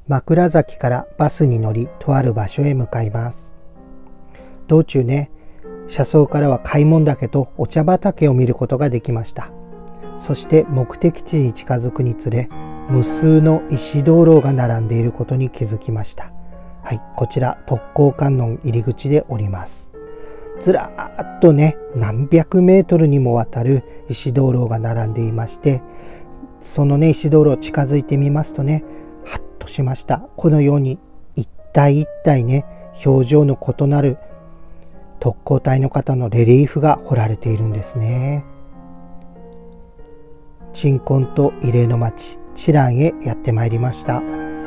枕崎からバスに乗り、とある場所へ向かいます。道中ね、車窓からは開聞岳とお茶畑を見ることができました。そして目的地に近づくにつれ、無数の石灯籠が並んでいることに気づきました。はい、こちら特攻観音入り口でおります。ずらーっとね、何百メートルにもわたる石灯籠が並んでいまして、そのね、石灯籠近づいてみますとね、ハッとしました。このように一体一体ね、表情の異なる特攻隊の方のレリーフが彫られているんですね。鎮魂と慰霊の町、知覧へやってまいりました。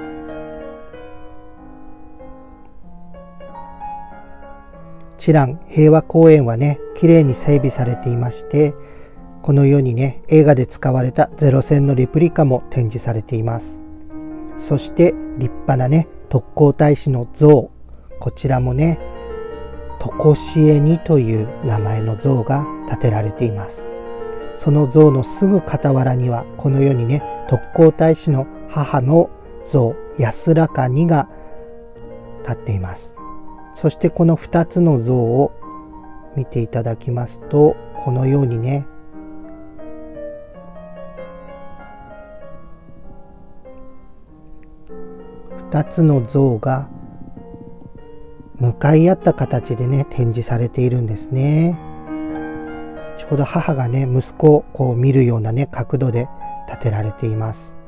知覧平和公園はね、綺麗に整備されていまして、このようにね、映画で使われたゼロ戦のレプリカも展示されています。そして立派なね、特攻隊士の像、こちらもね、常しえにという名前の像が建てられています。その像のすぐ傍らには、このようにね、特攻隊士の母の像、安らかにが立っています。そしてこの2つの像を見ていただきますと、このようにね、2つの像が向かい合った形でね、展示されているんですね。ちょうど母がね、息子をこう見るようなね、角度で建てられています。